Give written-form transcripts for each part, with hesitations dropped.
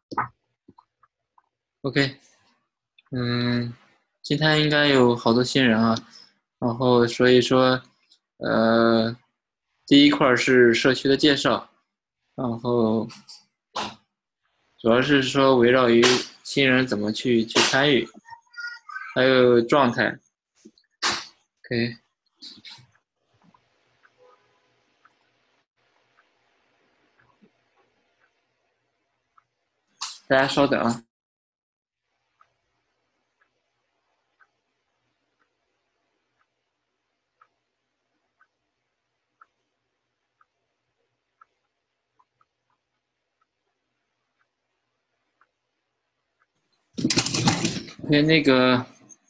OK，今天应该有好多新人啊，然后所以说，呃，第一块儿是社区的介绍，然后主要是说围绕于新人怎么去参与，还有状态。OK，大家稍等啊。OK，那个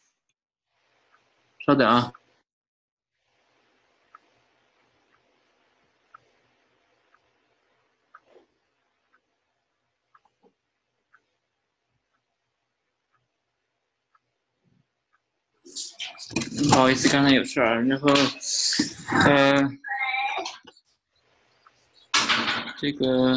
稍等啊。不好意思，刚才有事儿，然后，呃，这个，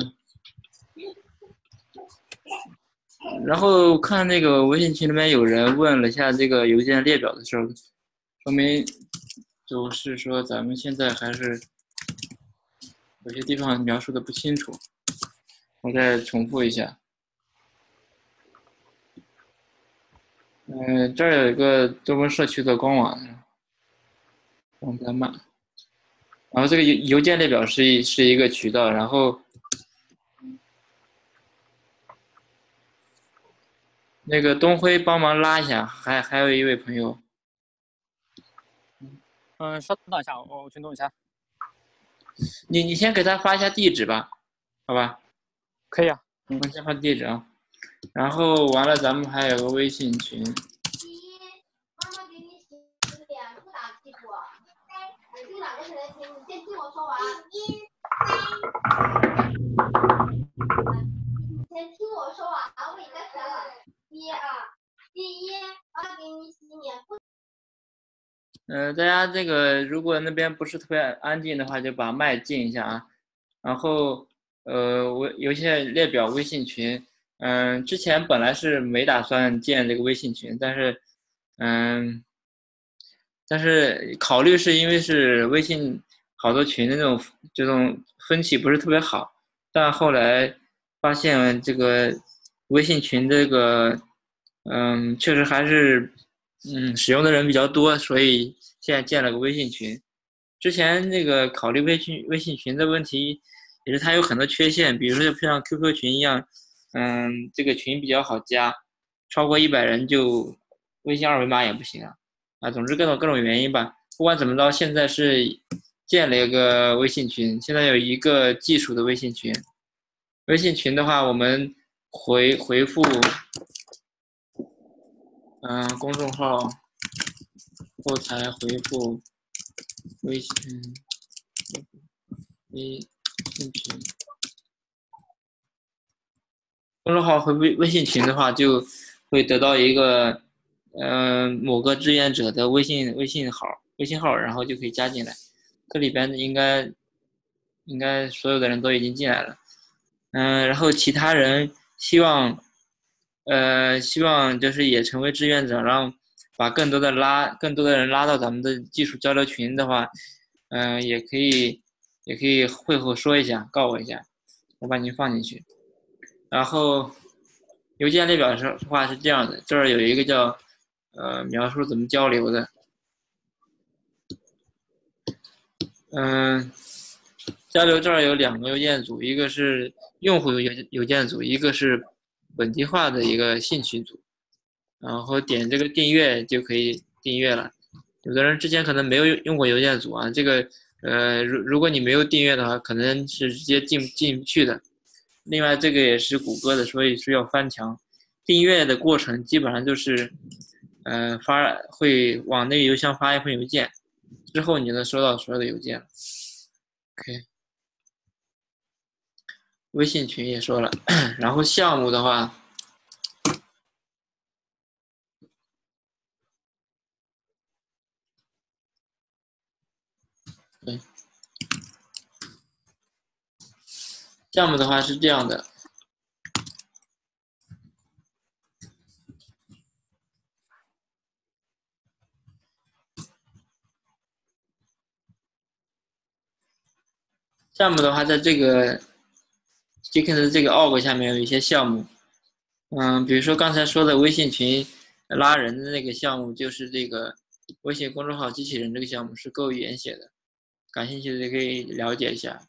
然后看那个微信群里面有人问了一下这个邮件列表的时候，说明就是说咱们现在还是有些地方描述的不清楚，我再重复一下。这儿有一个多摩社区的官网，网站码，然后这个邮件列表是一个渠道，然后那个东辉帮忙拉一下，还有一位朋友， 稍等一下，我去弄一下。 你先给他发一下地址吧，好吧？ 可以啊。 我先发地址啊，然后完了咱们还有个微信群。妈妈给你洗脸不打屁股，这两个是人情，你先听我说完。你先听我说完，我给你再选了。第一，妈妈给你洗脸不。大家这个如果那边不是特别安静的话，就把麦静一下啊。然后有些列表微信群，之前本来是没打算建这个微信群，嗯，但是考虑是因为是微信好多群的这种风气不是特别好，但后来发现这个微信群这个确实还是使用的人比较多，所以现在建了个微信群。之前那个考虑微信群的问题，也是它有很多缺陷，比如说就像 QQ 群一样，这个群比较好加，超过100人就微信二维码也不行啊。总之各种原因吧。不管怎么着，现在是建了一个微信群，现在有一个技术的微信群。微信群的话，我们回复公众号后台回复微信微信群，公众号回微信群的话，就会得到一个某个志愿者的微信号，然后就可以加进来。这里边应该所有的人都已经进来了。然后其他人希望就是也成为志愿者，然后把更多的人拉到咱们的技术交流群的话，也可以会后说一下，告我一下，我把您放进去。然后邮件列表的话是这样的，这儿有一个叫描述怎么交流的，嗯、交流这儿有2个邮件组，一个是用户邮件组，一个是本地化的一个兴趣组。然后点这个订阅就可以订阅了。有的人之前可能没有用过邮件组啊，这个如果你没有订阅的话，可能是直接进不去的。另外，这个也是谷歌的，所以需要翻墙。订阅的过程基本上就是会往那个邮箱发一份邮件，之后你就能收到所有的邮件了。OK，微信群也说了，然后项目的话，对，项目的话是这样的， 项目的话，在这个 Jenkins 这个 org 下面有一些项目，比如说刚才说的微信群拉人的那个项目，就是这个微信公众号机器人这个项目是Go语言写的，感兴趣的可以了解一下。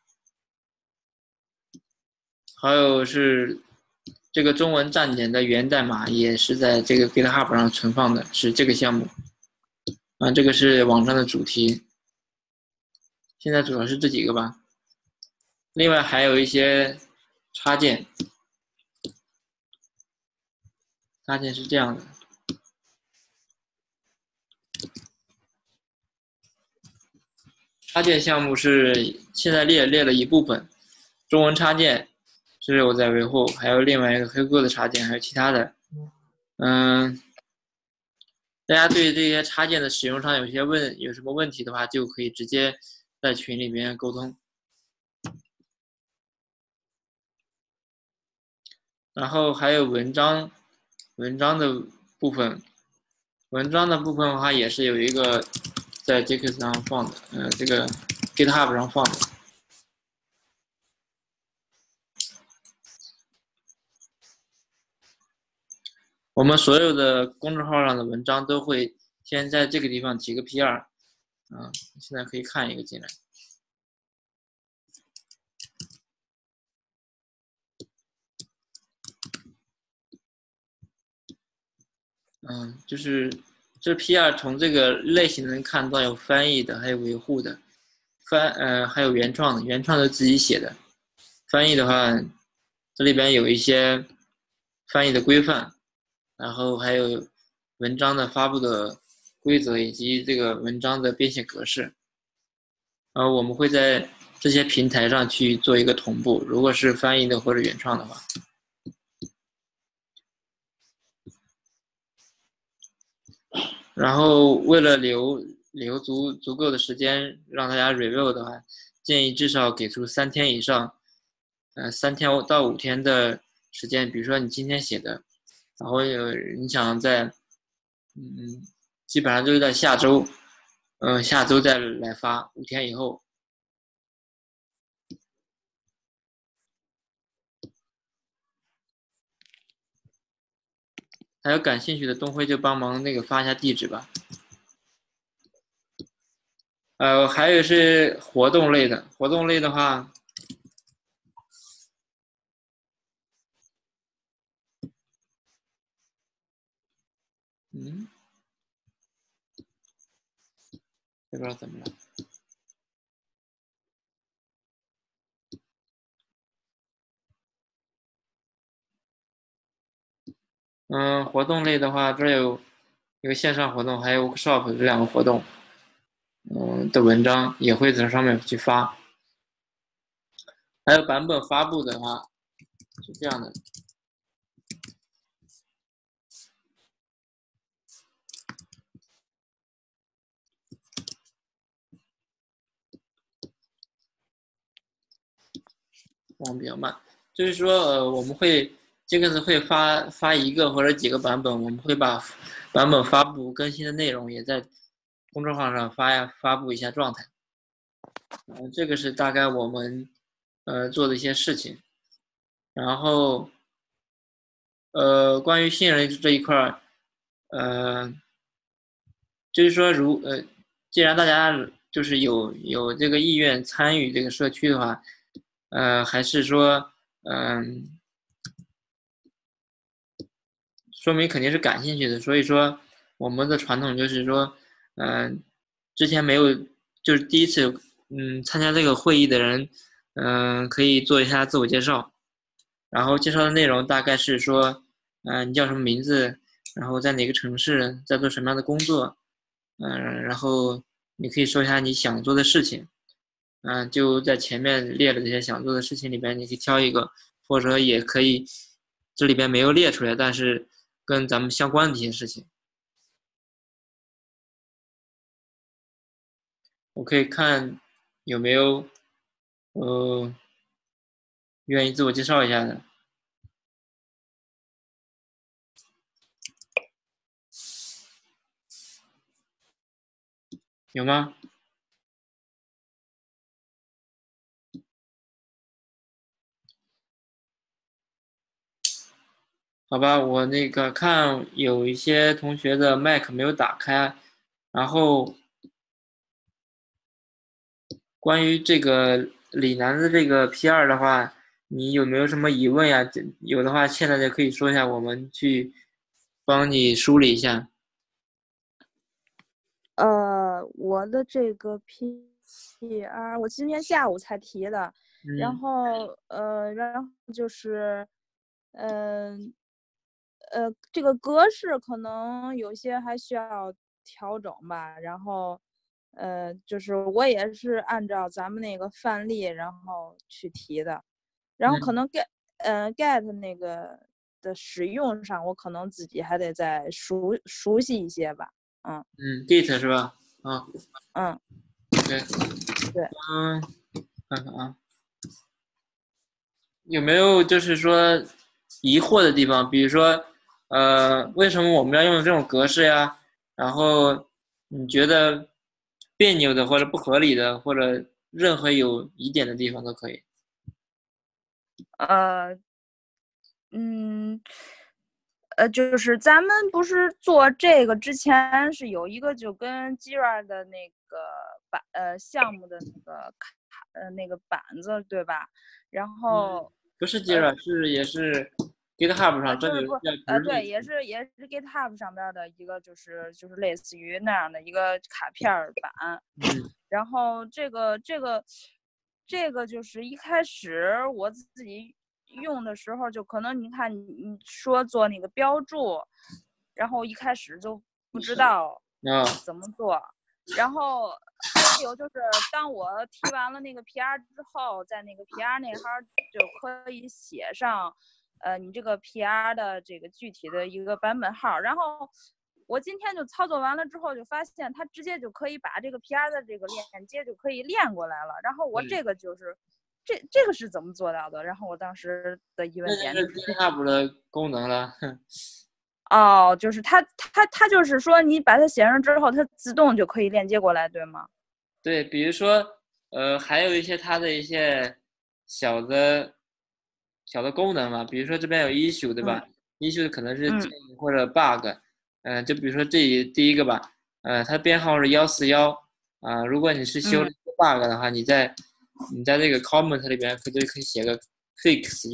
还有是这个中文站点的源代码也是在这个 GitHub 上存放的，是这个项目。这个是网站的主题。现在主要是这几个吧。另外还有一些插件，插件是这样的。插件项目是现在列了一部分，中文插件是我在维护，还有另外一个黑锅的插件，还有其他的。大家对这些插件的使用上有什么问题的话，就可以直接在群里面沟通。然后还有文章的部分，文章的部分的话也是有一个在 Jenkins 上放的，这个 GitHub 上放的。我们所有的公众号上的文章都会先在这个地方提个 PR，现在可以看一个进来。就是这 PR 从这个类型能看到有翻译的，还有维护的，还有原创的，原创的自己写的。翻译的话，这里边有一些翻译的规范，然后还有文章的发布的规则以及这个文章的编写格式。然后我们会在这些平台上去做一个同步，如果是翻译的或者原创的话。然后为了留足够的时间让大家 review 的话，建议至少给出3天以上，3天到5天的时间。比如说你今天写的，然后你想在，基本上就是在下周再来发，5天以后。还有感兴趣的东辉就帮忙那个发一下地址吧。还有是活动类的，活动类的话，不知道怎么了。活动类的话，这有一个线上活动，还有 workshop 这2个活动，的文章也会在上面去发。还有版本发布的话是这样的，网比较慢，就是说我们会Jenkins会发一个或者几个版本，我们会把版本发布更新的内容也在公众号上发布一下状态。这个是大概我们做的一些事情。然后关于新人这一块儿，就是说既然大家就是有这个意愿参与这个社区的话，还是说说明肯定是感兴趣的。所以说我们的传统就是说，之前没有就是第一次参加这个会议的人，可以做一下自我介绍。然后介绍的内容大概是说，你叫什么名字，然后在哪个城市，在做什么样的工作，然后你可以说一下你想做的事情，就在前面列的这些想做的事情里边，你可以挑一个，或者说也可以，这里边没有列出来，但是跟咱们相关的一些事情，我可以看有没有愿意自我介绍一下的，有吗？ 好吧，我那个看有一些同学的麦克没有打开，然后关于这个李楠的这个 P2的话，你有没有什么疑问呀？有的话现在就可以说一下，我们去帮你梳理一下。 我的这个 PR 我今天下午才提的，然后就是，这个格式可能有些还需要调整吧，然后，就是我也是按照咱们那个范例然后去提的，然后可能 get 那个的使用上，我可能自己还得再熟悉一些吧。 Git 是吧？对，看看啊，有没有就是说疑惑的地方？比如说，为什么我们要用这种格式呀？然后你觉得别扭的或者不合理的，或者任何有疑点的地方都可以。 就是咱们不是做这个之前是有一个就跟 Jira 的那个项目的那个板子对吧？然后不是 Jira，也是 GitHub 上就是对，也是是 GitHub 上边的一个就是类似于那样的一个卡片板。然后这个就是一开始我自己用的时候，就可能你看你说做那个标注，然后一开始就不知道怎么做，然后还有就是当我提完了那个 PR 之后，在那个 PR 那行就可以写上你这个 PR 的这个具体的一个版本号，然后我今天就操作完了之后，就发现它直接就可以把这个 PR 的这个链接就可以链过来了。然后我这个就是这个是怎么做到的？然后我当时的疑问点就是 GitHub 的功能了。 就是它就是说你把它写上之后，它自动就可以链接过来，对吗？ 对，比如说还有一些它的一些小的功能嘛，比如说这边有 issue 对吧？issue 可能是建议或者 bug，就比如说第一个吧，它编号是141如果你是修了一个 bug 的话，你在这个 comment 里边可以写个 fix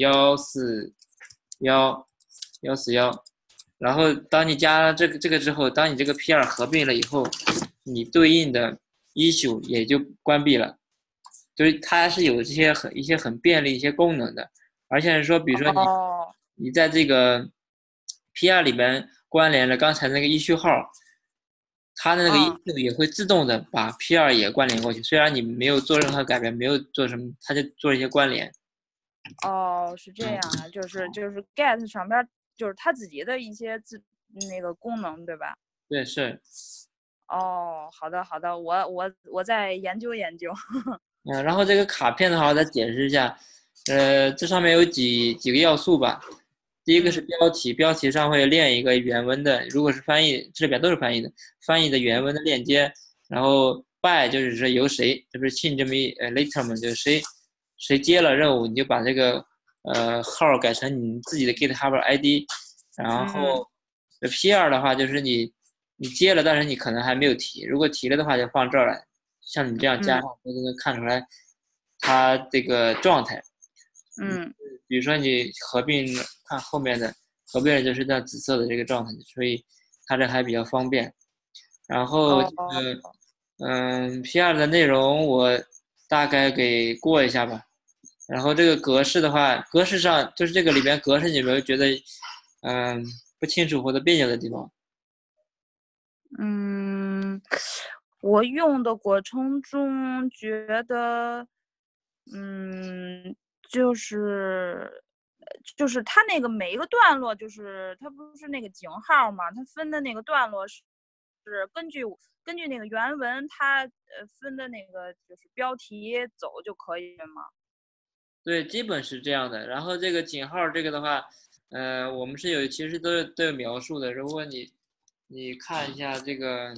141，然后当你加了这个之后，当你这个 PR 合并了以后，你对应的 issue 也就关闭了，就是它是有一些很便利一些功能的，而且是说，比如说你在这个 PR 里边关联了刚才那个 issue 号，它的那个 issue 也会自动的把 PR 也关联过去，虽然你没有做任何改变，没有做什么，它就做一些关联。 是这样啊，就是 get 上边就是它自己的一些那个功能，对吧？ 对，是。 好的，我再研究研究。 然后这个卡片的话，我再解释一下，这上面有几个要素吧。第一个是标题，标题上会列一个原文的，如果是翻译，这里边都是翻译的，翻译的原文的链接。然后 by 就是说由谁，这不是 change me later 嘛，就是谁接了任务，你就把这个号改成你自己的 GitHub ID。然后P2的话就是你接了，但是你可能还没有提，如果提了的话就放这儿来。像你这样加上，就能看出来它这个状态。比如说你合并看后面的合并就是在紫色的这个状态，所以它这还比较方便。然后P2 的内容我大概给过一下吧。然后这个格式的话，格式上就是这个里边格式，你有没有觉得不清楚或者别扭的地方？ 我用的过程中觉得，就是它那个每一个段落，就是它不是那个井号嘛，它分的那个段落是根据那个原文，它分的那个就是标题走就可以了吗？ 对，基本是这样的。然后这个井号这个的话，我们是其实都有描述的。如果你看一下这个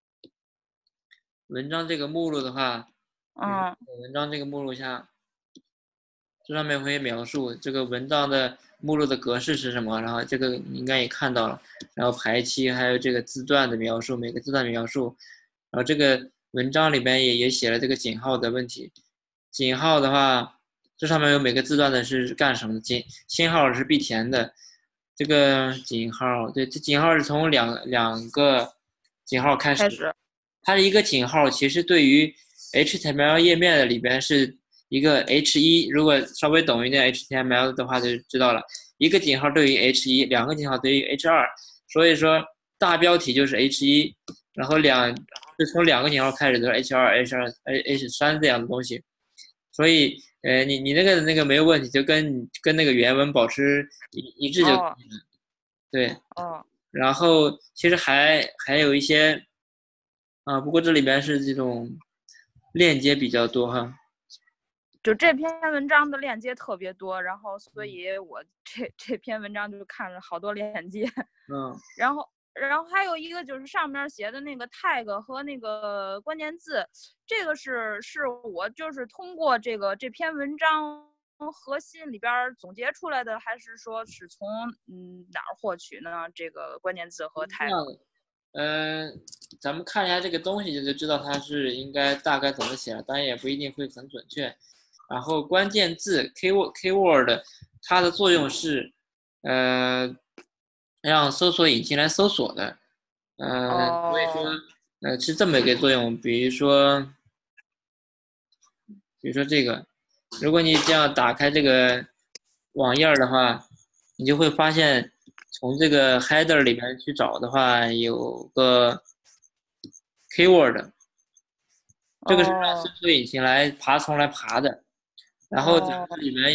文章这个目录的话，文章这个目录下，这上面会描述这个文章的目录的格式是什么，然后这个你应该也看到了，然后排期，还有这个字段的描述，每个字段的描述，然后这个文章里边也写了这个井号的问题。井号的话，这上面有每个字段的是干什么的，星号是必填的。这个井号，对，这井号是从两个井号开始。它的一个井号其实对于 HTML 页面的里边是一个 H1，如果稍微懂一点 HTML 的话就知道了，一个井号对于 H1，两个井号对于 H2，所以说大标题就是 H1，然后就从两个井号开始都是 H2、H3 这样的东西，所以你那个没有问题，就跟那个原文保持一致就可以了。对。然后其实还有一些不过这里边是这种链接比较多哈。 就这篇文章的链接特别多，然后所以我这篇文章就看了好多链接。然后还有一个就是上面写的那个 tag 和那个关键字，这个是我就是通过这篇文章核心里边总结出来的，还是说是从哪儿获取呢？这个关键字和 tag。 咱们看一下这个东西就知道它是应该大概怎么写了，当然也不一定会很准确。然后关键字 keyword 它的作用是让搜索引擎来搜索的。所以说是这么一个作用。比如说这个，如果你这样打开这个网页的话，你就会发现从这个 header 里面去找的话，有个 keyword， 这个是让搜索引擎来爬虫来爬的。然后这里面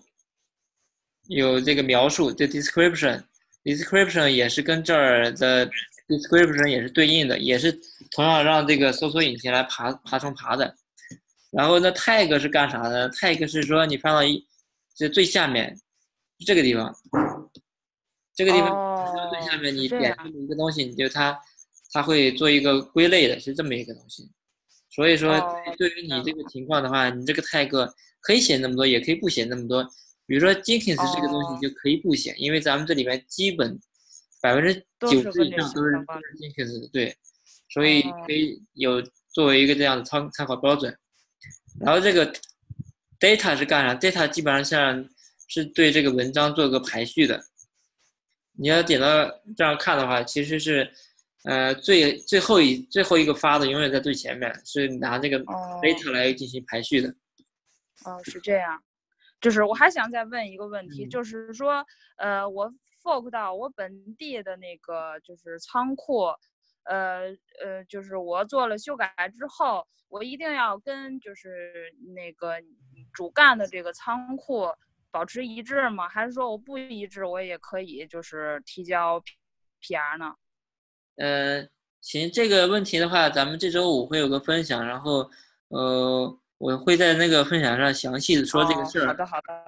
有这个描述，这 description 也是跟这儿的 description 也是对应的，也是同样让这个搜索引擎来爬虫爬的。然后呢 tag 是干啥呢？ tag 是说你放到这最下面这个地方，这个地方最下面你点这么一个东西，你就它会做一个归类的，是这么一个东西。所以说对于你这个情况的话，你这个 tag 可以写那么多，也可以不写那么多。比如说 Jenkins 这个东西就可以不写，因为咱们这里面基本90%以上都是 Jenkins 的，对，所以可以有作为一个这样的参考标准。然后这个 data 是干啥 ？data 基本上是对这个文章做个排序的。你要点到这样看的话，其实是最后一个发的永远在最前面，是拿这个 data 来进行排序的。 是这样。就是我还想再问一个问题，就是说我 fork 到我本地的那个就是仓库，就是我做了修改之后，我一定要跟就是那个主干的这个仓库保持一致吗？还是说我不一致我也可以就是提交 PR 呢？ 行，这个问题的话，咱们这周5会有个分享，然后我会在那个分享上详细的说这个事儿。 好的。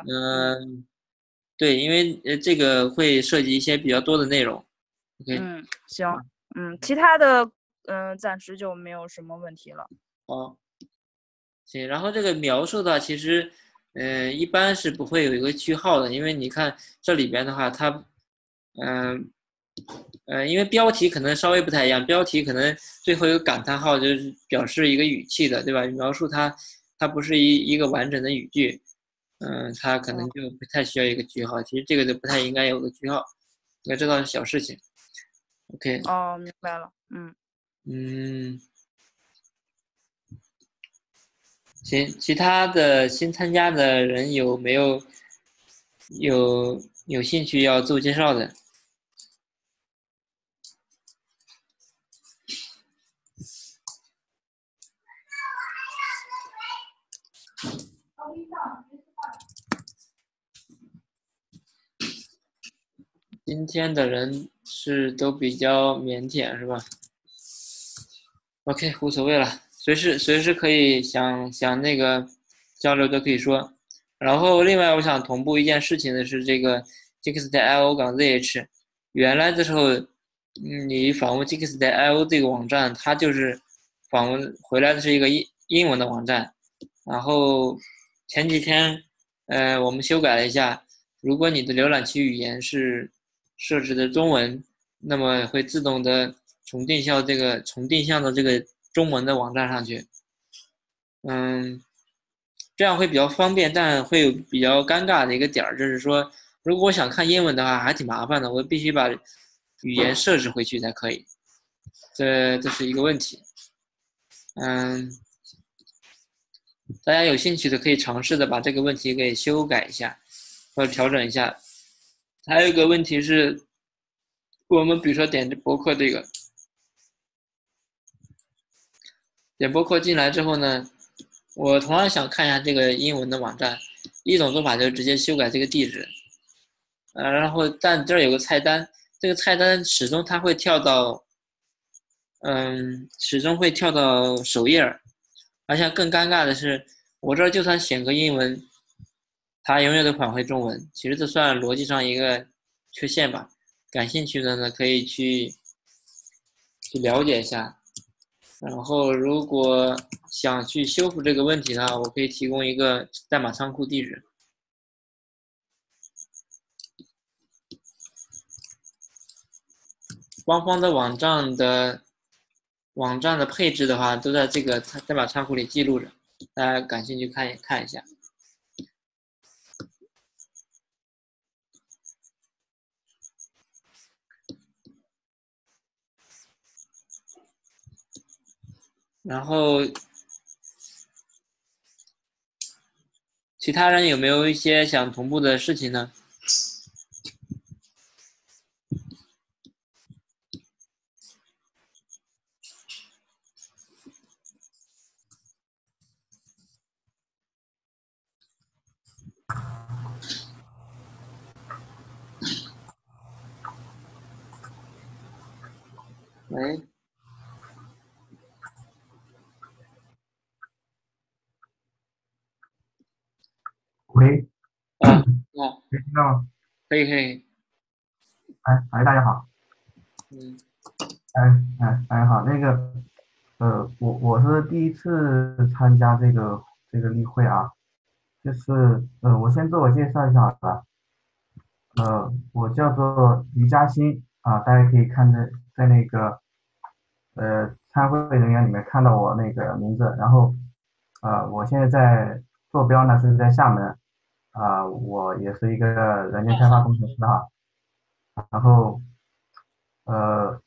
对，因为这个会涉及一些比较多的内容。OK。 行。其他的暂时就没有什么问题了。 行，然后这个描述的话，其实一般是不会有一个句号的，因为你看这里边的话，它因为标题可能稍微不太一样，标题可能最后有个感叹号，就是表示一个语气的，对吧？描述它不是一个完整的语句，它可能就不太需要一个句号。其实这个就不太应该有个句号，应该知道是小事情。OK。 明白了。 行，其他的新参加的人有没有兴趣要自我介绍的？今天的人是都比较腼腆是吧 ？OK， 无所谓了，随时可以想那个交流都可以说。然后另外我想同步一件事情的是这个 Jix.io/zh， 原来的时候，你访问 Jix.io 这个网站，它就是访问回来的是一个英文的网站，然后前几天我们修改了一下， 如果你的浏览器语言是设置的中文，那么会自动的重定向到这个中文的网站上去。这样会比较方便，但会有比较尴尬的一个点儿，就是说，如果我想看英文的话，还挺麻烦的，我必须把语言设置回去才可以，这是一个问题。大家有兴趣的可以尝试的把这个问题给修改一下，或者调整一下。还有一个问题是，我们比如说点播客这个，点播客进来之后呢，我同样想看一下这个英文的网站，一种做法就是直接修改这个地址，然后但这儿有个菜单，这个菜单始终它会跳到，始终会跳到首页，而且更尴尬的是，我这儿就算选个英文，它永远都返回中文。其实这算逻辑上一个缺陷吧。感兴趣的呢，可以去了解一下。然后，如果想去修复这个问题的话，我可以提供一个代码仓库地址。官方的网站的配置的话，都在这个代码仓库里记录着，大家感兴趣看一下。然后，其他人有没有一些想同步的事情呢？喂， 喂， 可听到吗？ 可以。 大家好。大家好。我是第一次参加这个例会啊，我先自我介绍一下好吧。我叫做于嘉欣啊，大家可以看在那个参会人员里面看到我那个名字，然后我现在坐标呢是在厦门我也是一个软件开发工程师哈。然后呃，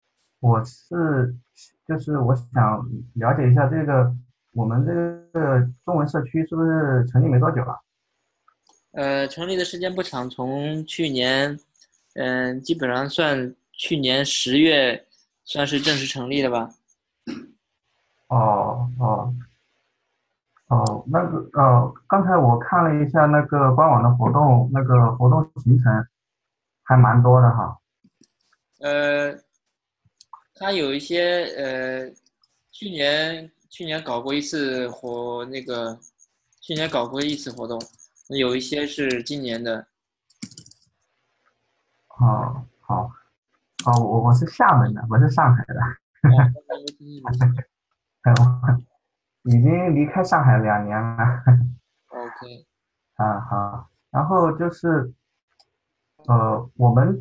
我想了解一下我们这个中文社区是不是成立没多久啊？ 成立的时间不长，从去年，基本上算去年10月，算是正式成立的吧。 哦哦哦，刚才我看了一下那个官网的活动，那个活动行程还蛮多的哈。 它有一些去年搞过一次去年搞过一次活动，有一些是今年的。 哦，好，我是厦门的，我是上海的。已经离开上海2年了。 OK。 好，然后我们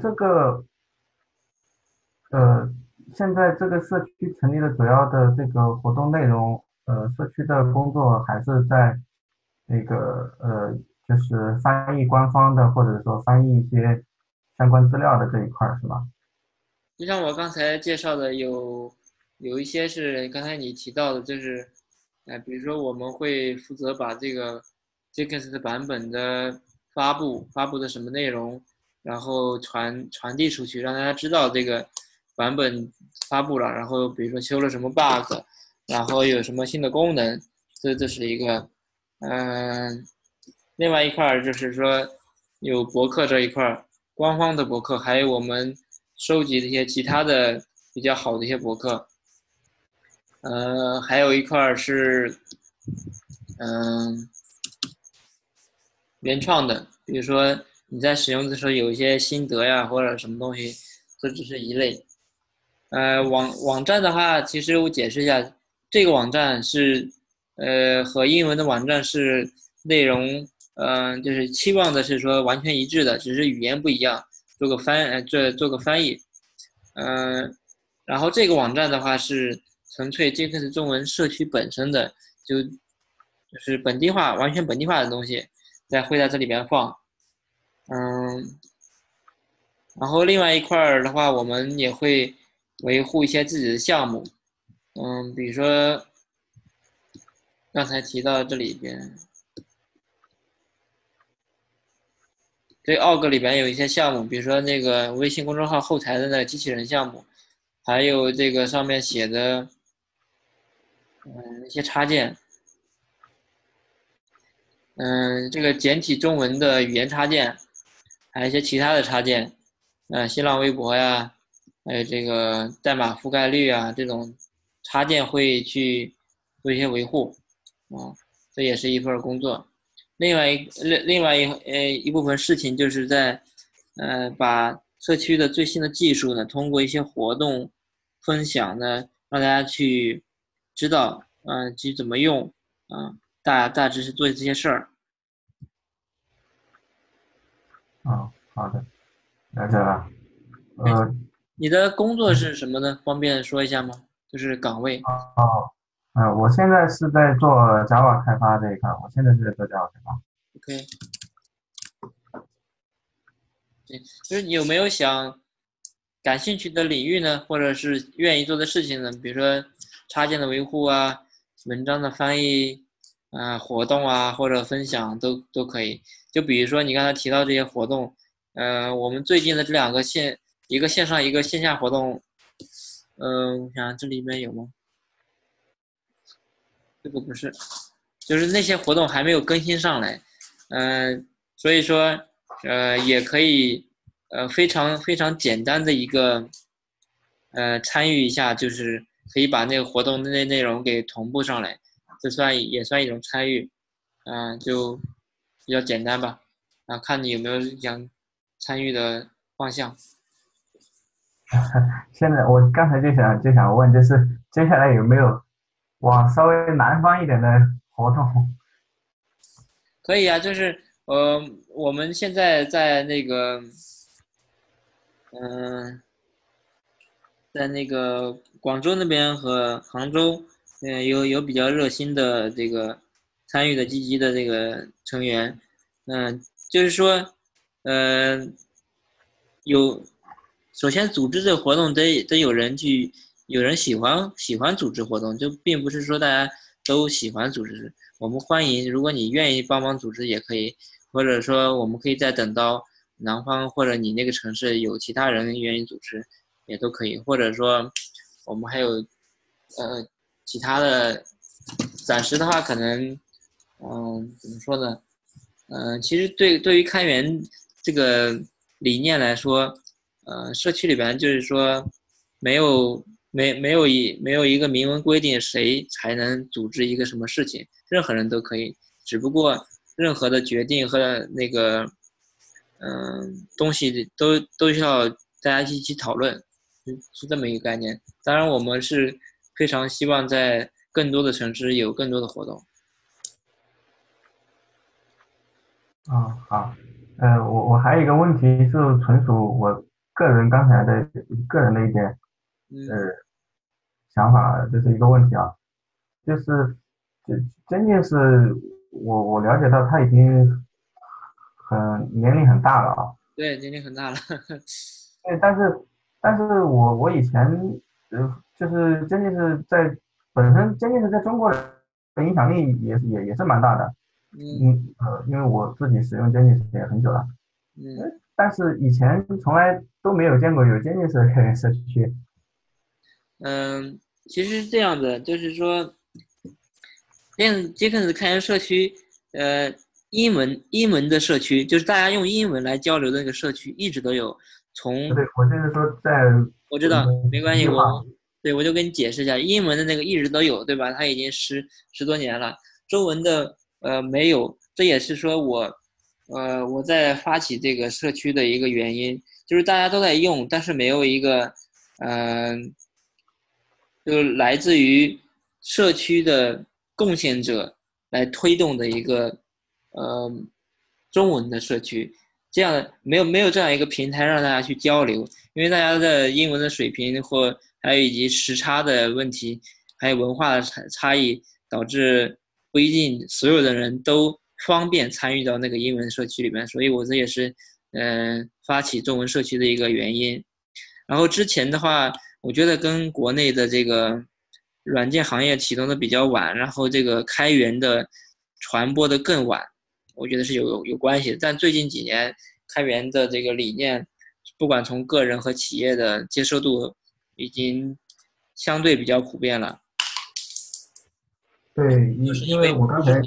现在这个社区成立的主要的这个活动内容，社区的工作还是在那个就是翻译官方的，或者说翻译一些相关资料的这一块是吧？ 就像我刚才介绍的，有一些是刚才你提到的，就是，比如说我们会负责把这个 Jenkins 的版本的发布的什么内容，然后传递出去，让大家知道这个版本发布了，然后比如说修了什么 bug，然后有什么新的功能，这是一个，另外一块就是说有博客这一块，官方的博客，还有我们收集的一些其他的比较好的一些博客，还有一块是，原创的，比如说你在使用的时候有一些心得呀，或者什么东西，这只是一类。网站的话，其实我解释一下，这个网站是，和英文的网站是内容就是期望的是说完全一致的，只是语言不一样，做个翻译。然后这个网站的话是纯粹 JAKINS 中文社区本身的，就是本地化，完全本地化的东西，会在这里边放。然后另外一块儿的话，我们也会维护一些自己的项目，比如说刚才提到这里边，这org里边有一些项目，比如说那个微信公众号后台的那个机器人项目，还有这个上面写的一些插件，这个简体中文的语言插件，还有一些其他的插件，新浪微博呀，还有这个代码覆盖率啊，这种插件会去做一些维护，这也是一份工作。另外一部分事情就是在把社区的最新的技术呢，通过一些活动分享呢，让大家去知道，去怎么用，大致是做这些事儿。 好的，了解了。 你的工作是什么呢？方便说一下吗？就是岗位。 我现在是在做 Java 开发这一块，我现在是在做 Java 开发。 OK。对，就是你有没有感兴趣的领域呢，或者是愿意做的事情呢？比如说插件的维护啊，文章的翻译活动啊，或者分享都可以。就比如说你刚才提到这些活动，我们最近的这2个一个线上一个线下活动，我想这里面有吗？这个不是，就是那些活动还没有更新上来，所以说也可以非常非常简单的一个参与一下，就是可以把那个活动的内容给同步上来，这也算一种参与，就比较简单吧，看你有没有想参与的方向。 现在我刚才就想问，就是接下来有没有往稍微南方一点的活动？ 可以啊，就是我们现在在那个在那个广州那边和杭州，有比较热心的这个参与的积极的这个成员，就是说，首先组织这个活动得有人喜欢组织活动，就并不是说大家都喜欢组织，我们欢迎，如果你愿意帮忙组织也可以，或者说我们可以再等到南方或者你那个城市有其他人愿意组织。也都可以，或者说我们还有其他的，暂时的话可能怎么说呢？其实对于开源这个理念来说，社区里边就是说没有一个明文规定谁才能组织一个什么事情，任何人都可以，只不过任何的决定和那个东西都需要大家一起讨论。是这么一个概念，当然我们是非常希望在更多的城市有更多的活动。 好，我还有一个问题是纯属我刚才的个人的一点想法，就是一个问题啊，就是真的是我了解到他已经年龄很大了啊。 对，年龄很大了。 对，但是我以前就是真的是本身真的是在中国的影响力也是蛮大的。因为我自己使用 Jenkins 也很久了。但是以前从来都没有见过有 Jenkins 的开源社区。 其实是这样的，就是说，Jenkins 开源社区，英文的社区，就是大家用英文来交流的那个社区，一直都有。 对，我就是说我知道，没关系，我就跟你解释一下，英文的那个一直都有，对吧？它已经十多年了。中文的没有，这也是说我在发起这个社区的一个原因，就是大家都在用，但是没有一个就来自于社区的贡献者来推动的一个中文的社区，这样没有这样一个平台让大家去交流，因为大家的英文的水平或还有以及时差的问题，还有文化的差异，导致不一定所有的人都方便参与到那个英文社区里面，所以我这也是发起中文社区的一个原因。然后之前的话，我觉得跟国内的这个软件行业启动的比较晚，然后这个开源的传播的更晚，我觉得是有关系的。但最近几年开源的这个理念，不管从个人和企业的接受度，已经相对比较普遍了。 对，因为我刚才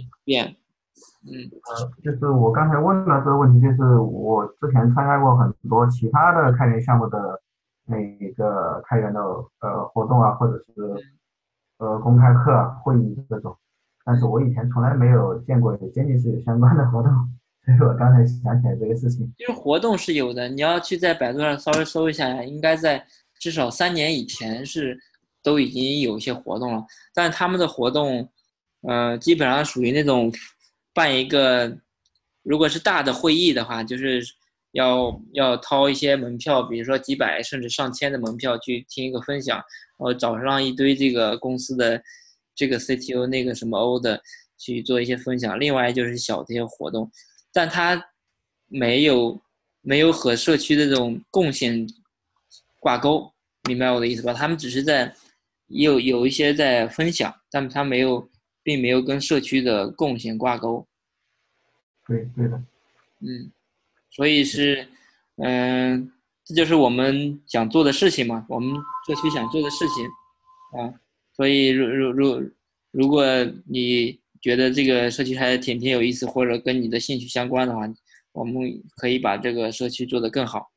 就是我刚才问了这个问题，就是我之前参加过很多其他的开源项目的那个开源的活动啊，或者是公开课啊、会议这种，但是我以前从来没有见过有监禁室有相关的活动，所以我刚才想起来这个事情。 其实活动是有的，你要去在百度上稍微搜一下，应该在至少3年以前都已经有一些活动了，但他们的活动，基本上属于那种办一个，如果是大的会议的话，就是要掏一些门票，比如说几百甚至上千的门票去听一个分享，然后找上一堆这个公司的这个 CTO 那个什么 O 的去做一些分享。另外就是小的一些活动，但它没有和社区的这种贡献挂钩，明白我的意思吧？他们只是有一些在分享，但他并没有跟社区的贡献挂钩。 对的。 所以是，这就是我们想做的事情嘛，我们社区想做的事情，啊，所以如果你觉得这个社区还挺有意思，或者跟你的兴趣相关的话，我们可以把这个社区做得更好。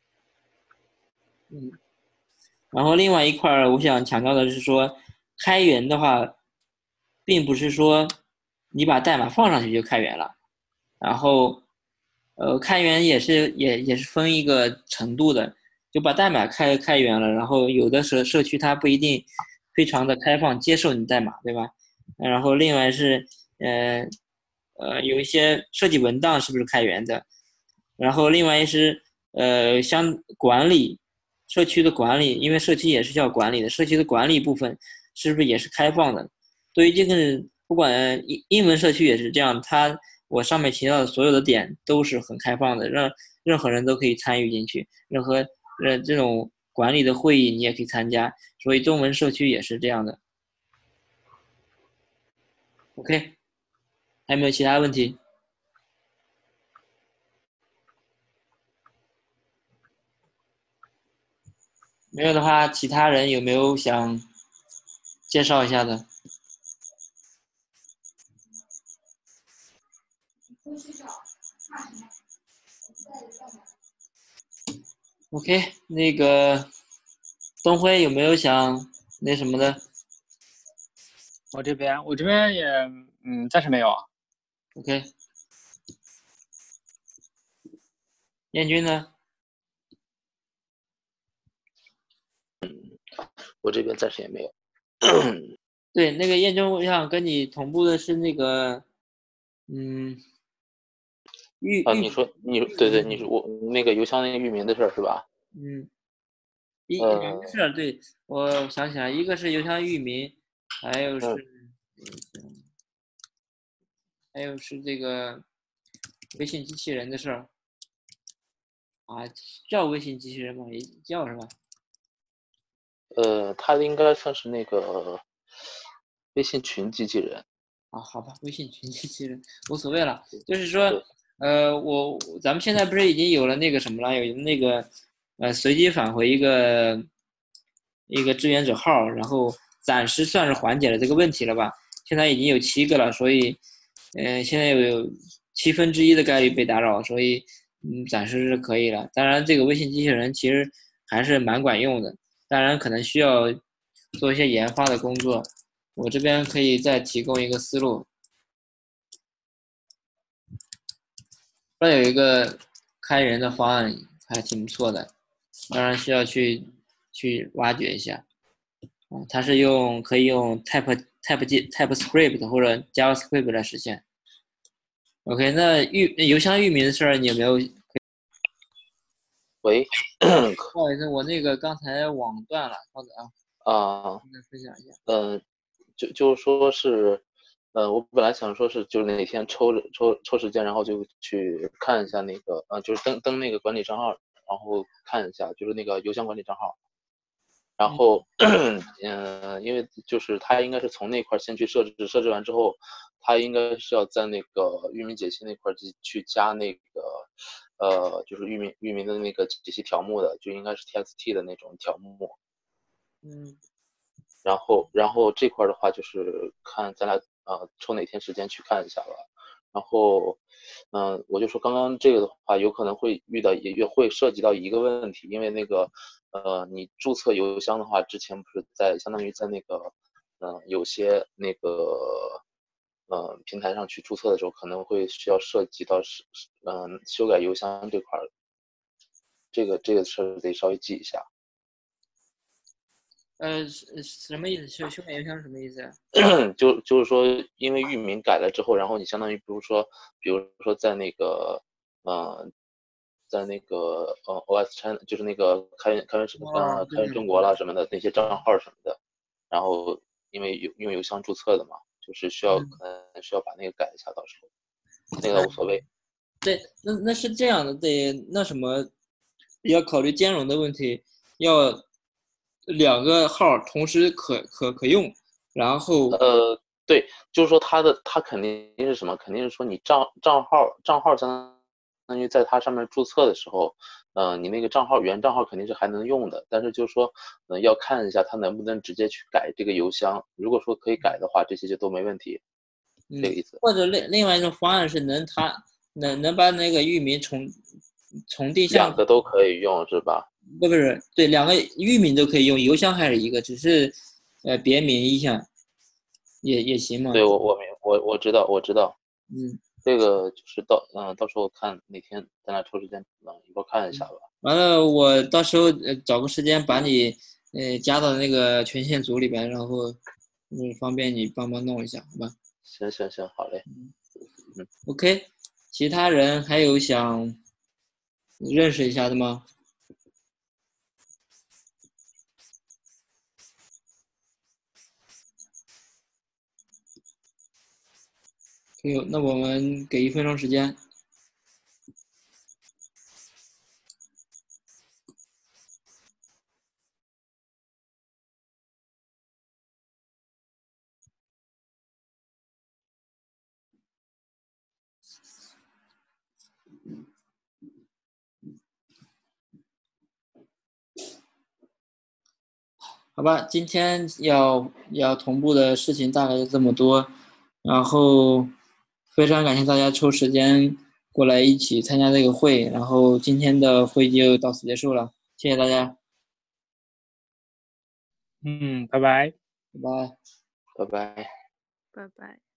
然后另外一块我想强调的是说，开源的话，并不是说你把代码放上去就开源了，然后开源也是分一个程度的，就把代码开源了，然后有的社区它不一定非常的开放接受你代码，对吧？然后另外是有一些设计文档是不是开源的，然后另外是像管理社区的管理，因为社区也是需要管理的，社区的管理部分是不是也是开放的？对于这个不管英文社区也是这样，我上面提到的所有的点都是很开放的，让任何人都可以参与进去，任何这种管理的会议你也可以参加，所以中文社区也是这样的。OK， 还有没有其他问题？没有的话，其他人有没有想介绍一下的？OK，那个东辉有没有想那什么的？ 我这边也暂时没有啊。 OK， 燕军呢？ 我这边暂时也没有。 对，那个燕军，我想跟你同步的是那个， 你说对，你说我那个邮箱那个域名的事儿是吧？ 两个事儿，对，我想起来，一个是邮箱域名，还有是这个微信机器人的事儿啊，叫微信机器人吗？也叫是吧？ 它应该算是那个微信群机器人啊，好吧，微信群机器人无所谓了，就是说，咱们现在不是已经有了那个什么了，有那个随机返回一个志愿者号，然后暂时算是缓解了这个问题了吧？现在已经有7个了，所以现在有1/7的概率被打扰，所以暂时是可以了。当然，这个微信机器人其实还是蛮管用的，当然可能需要做一些研发的工作。我这边可以再提供一个思路，这有一个开源的方案还挺不错的，当然需要去挖掘一下。它是可以用 TypeScript 或者 JavaScript 来实现。 OK，那邮箱域名的事儿你有没有？ 喂， 不好意思，我那个刚才网断了，稍等啊。再分享一下。 就是说是，我本来想说是就是哪天抽时间，然后就去看一下那个，就是登那个管理账号，然后看一下就是那个邮箱管理账号。然后，因为就是他应该是从那块先去设置完之后，他应该是要在那个域名解析那块去加那个，就是域名的那个解析条目的，就应该是 txt 的那种条目。然后这块的话就是看咱俩抽哪天时间去看一下吧。然后，我就说刚刚这个的话，有可能会也会涉及到一个问题，因为那个你注册邮箱的话，之前不是相当于在那个有些那个平台上去注册的时候，可能会需要涉及到修改邮箱这块，这个事儿得稍微记一下。 什么意思？修改邮箱是什么意思啊？ 就是说，因为域名改了之后，然后你相当于比如说在那个OS China，就是那个开源中国啦什么的那些账号什么的，然后因为用邮箱注册的嘛，就是可能需要把那个改一下，到时候那个无所谓。 对，那是这样的，那什么要考虑兼容的问题，要2个号同时可用，然后对，就是说他肯定是什么？肯定是说你账号相当于在它上面注册的时候，你那个原账号肯定是还能用的，但是就是说，要看一下它能不能直接去改这个邮箱。如果说可以改的话，这些就都没问题。这个意思。 或者另外一种方案是能把那个域名重定向 2个都可以用是吧？ 不是，对，2个域名都可以用，邮箱还是一个，只是别名一下也行嘛。 对，我知道。这个就是到时候看哪天咱俩抽时间一块看一下吧。 完了，我到时候找个时间把你加到那个权限组里边，然后方便你帮忙弄一下，好吧？ 行，好嘞。 OK， 其他人还有想认识一下的吗？那我们给1分钟时间。好吧，今天要同步的事情大概就这么多，然后非常感谢大家抽时间过来一起参加这个会，然后今天的会就到此结束了，谢谢大家。 拜拜。 拜拜。 拜拜。